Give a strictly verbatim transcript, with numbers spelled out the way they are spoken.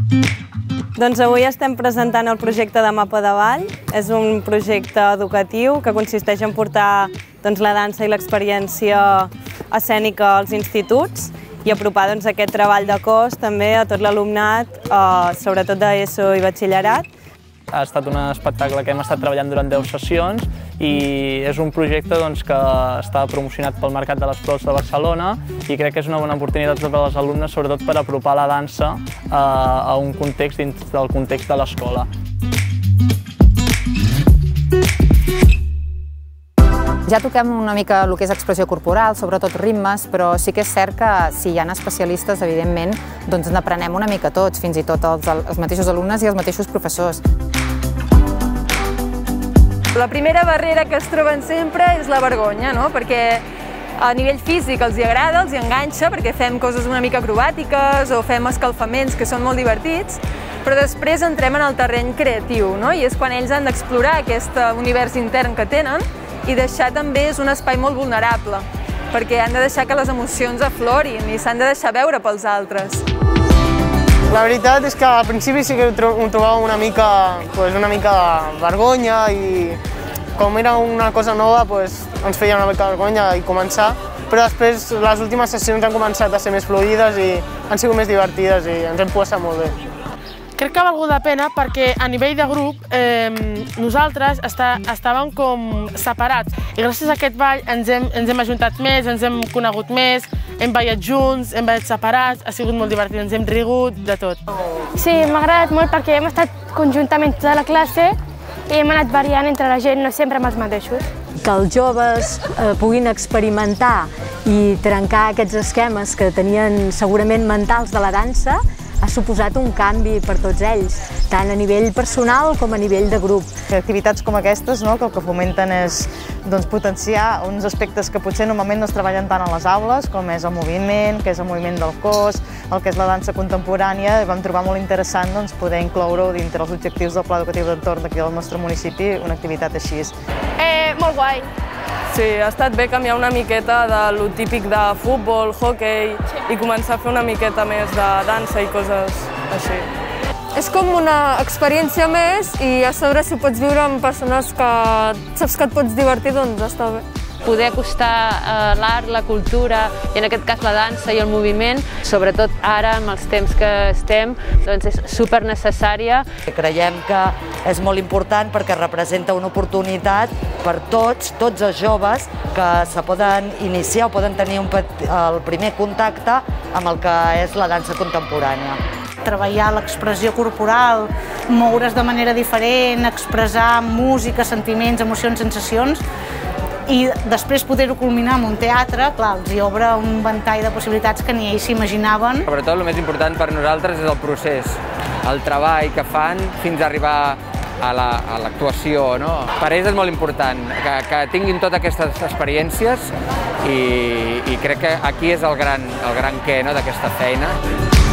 Doncs avui estem presentant el projecte de Mapa de Ball. És un projecte educatiu que consisteix en portar doncs, la dansa i l'experiència escènica als instituts i apropar doncs, aquest treball de cos també a tot l'alumnat, eh, sobretot d'ESO i batxillerat. Ha estat un espectacle que hem estat treballant durant deu sessions i és un projecte doncs, que està promocionat pel Mercat de les Flors de Barcelona i crec que és una bona oportunitat per als alumnes, sobretot per apropar la dansa a, a un context dins del context de l'escola. Ja toquem una mica el que és expressió corporal, sobretot ritmes, però sí que és cert que si hi ha especialistes, evidentment, doncs n'aprenem una mica tots, fins i tot els, els mateixos alumnes i els mateixos professors. La primera barrera que es troben sempre és la vergonya, no? Perquè a nivell físic els hi agrada, els hi enganxa, perquè fem coses una mica acrobàtiques o fem escalfaments que són molt divertits, però després entrem en el terreny creatiu, no? I és quan ells han d'explorar aquest univers intern que tenen i deixar també és un espai molt vulnerable, perquè han de deixar que les emocions aflorin i s'han de deixar veure pels altres. La veritat és que al principi sí que ho trobava una mica, pues, una mica de vergonya i com era una cosa nova pues, ens feia una mica de vergonya i començar, però després les últimes sessions han començat a ser més fluides i han sigut més divertides i ens hem passat molt bé. Crec que ha valgut la pena perquè a nivell de grup eh, nosaltres està, estàvem com separats i gràcies a aquest ball ens hem, ens hem ajuntat més, ens hem conegut més, hem ballat junts, hem ballat separats, ha sigut molt divertit, ens hem rigut, de tot. Sí, m'ha agradat molt perquè hem estat conjuntament tota la classe i hem anat variant entre la gent, no sempre amb els mateixos. Que els joves eh, puguin experimentar i trencar aquests esquemes que tenien segurament mentals de la dansa ha suposat un canvi per tots ells, tant a nivell personal com a nivell de grup. Activitats com aquestes, no, que el que fomenten és doncs, potenciar uns aspectes que potser normalment no es treballen tant a les aules, com és el moviment, que és el moviment del cos, el que és la dansa contemporània, i vam trobar molt interessant doncs, poder incloure-ho dintre els objectius del Pla Educatiu d'Entorn d'aquí del nostre municipi, una activitat així. Eh, molt guai. Sí, ha estat bé canviar una miqueta de lo típic de futbol, hoquei i començar a fer una miqueta més de dansa i coses així. És com una experiència més i a sobre si pots viure amb persones que saps que et pots divertir, doncs està bé. Poder acostar l'art, la cultura i en aquest cas la dansa i el moviment, sobretot ara amb els temps que estem, doncs és super necessària. Creiem que és molt important perquè representa una oportunitat per tots, tots els joves que se poden iniciar o poden tenir un pet, el primer contacte amb el que és la dansa contemporània. Treballar l'expressió corporal, moure's de manera diferent, expressar música, sentiments, emocions, sensacions, i després poder-ho culminar en un teatre, clar, els hi obre un ventall de possibilitats que ni ells s'imaginaven. Sobretot el més important per nosaltres és el procés, el treball que fan fins a arribar a l'actuació, no? Per ells és molt important que, que tinguin totes aquestes experiències i, i crec que aquí és el gran, el gran què, no, d'aquesta feina.